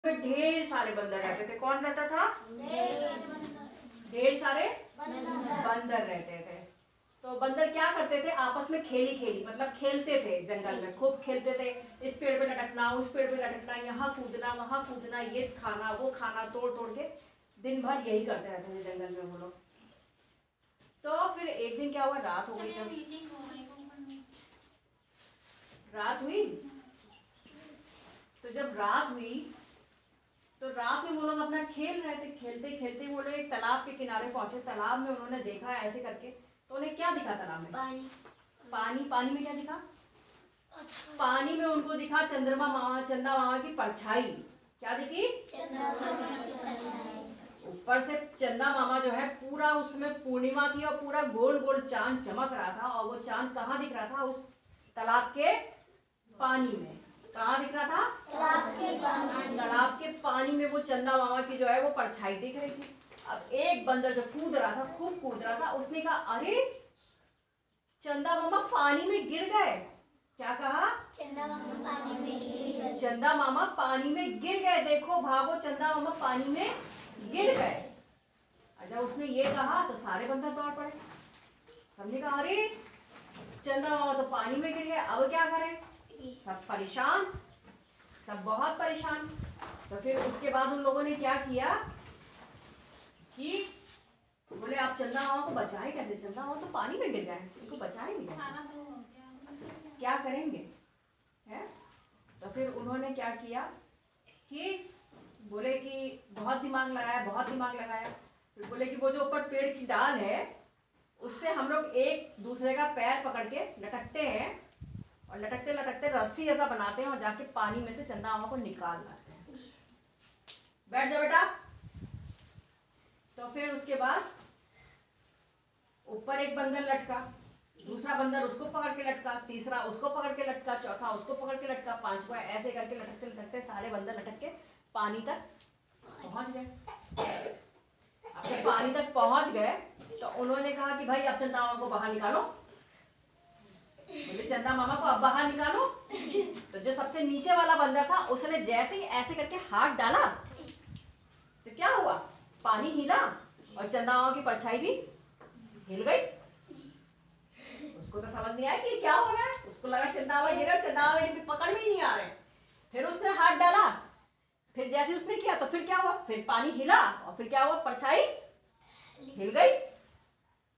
में ढेर सारे बंदर रहते थे। कौन रहता था? ढेर सारे बंदर रहते थे। तो बंदर क्या करते थे? आपस में खेली खेली मतलब खेलते थे, जंगल में खूब खेलते थे। इस पेड़ पे लटकना, उस पेड़ पे लटकना, यहाँ कूदना वहां कूदना, ये खाना वो खाना, तोड़ तोड़ के दिन भर यही करते रहते थे जंगल में वो लोग। तो फिर एक दिन क्या हुआ, रात हो गई। जब रात हुई तो जब रात हुई तो रात में वो लोग अपना खेल रहे थे। खेलते खेलते वो लोग एक तालाब के किनारे पहुंचे। तालाब में उन्होंने देखा ऐसे करके, तो उन्हें क्या दिखा तालाब में? पानी। पानी। पानी में क्या दिखा? पानी में उनको दिखा चंदा मामा की परछाई। क्या दिखी? ऊपर से चंदा मामा जो है पूरा, उसमें पूर्णिमा थी और पूरा गोल गोल चांद चमक रहा था। और वो चांद कहाँ दिख रहा था? उस तालाब के पानी में। कहाँ दिख रहा था? तालाब के पानी में वो चंदा मामा की जो है वो परछाई दिख रही थी। अब एक बंदर जो कूद रहा था, खूब कूद रहा था, उसने कहा अरे चंदा मामा पानी में गिर गए। क्या कहा? चंदा मामा पानी में गिर गए। चंदा मामा पानी में गिर गए, देखो भागो चंदा मामा पानी में गिर गए। जब उसने ये कहा तो सारे बंदर दौड़ पड़े। सबने कहा अरे चंदा मामा तो पानी में गिर गए, अब क्या करें? सब परेशान, सब बहुत परेशान। तो फिर उसके बाद उन लोगों ने क्या किया कि बोले आप चंदा मामा को बचाए कैसे? चंदा मामा तो पानी में गिर गए, इनको बचाए नहीं कैसे? क्या करेंगे है? तो फिर उन्होंने क्या किया कि बोले कि बहुत दिमाग लगाया, बहुत दिमाग लगाया। फिर बोले कि वो जो ऊपर पेड़ की डाल है उससे हम लोग एक दूसरे का पैर पकड़ के लटकते हैं और लटकते लटकते रस्सी ऐसा बनाते हैं और जाके पानी में से चंदा मामा को निकाल लाते हैं। बैठ जाओ बेटा। तो फिर उसके बाद ऊपर एक बंदर लटका, दूसरा बंदर उसको पकड़ के लटका, तीसरा उसको पकड़ के लटका, चौथा उसको पकड़ के लटका, पांचवा ऐसे करके लटकते लटकते सारे बंदर लटक के पानी तक पहुंच गए। अब जब पानी तक पहुंच गए तो उन्होंने कहा कि भाई अब चंदा मामा को बाहर निकालो। बोले चंदा मामा को अब बाहर निकालो। तो जो सबसे नीचे वाला बंदर था उसने जैसे ही ऐसे करके हाथ डाला तो क्या हुआ? पानी हिला और चंदा मामा की परछाई भी हिल गई। उसको तो समझ नहीं आया कि क्या हो रहा है। उसको लगा चंदा मामा गिरे, चंदा मामा की पकड़ में ही नहीं आ रहे। फिर उसने हाथ डाला, फिर जैसे उसने किया तो फिर क्या हुआ? फिर पानी हिला और फिर क्या हुआ? परछाई हिल गई।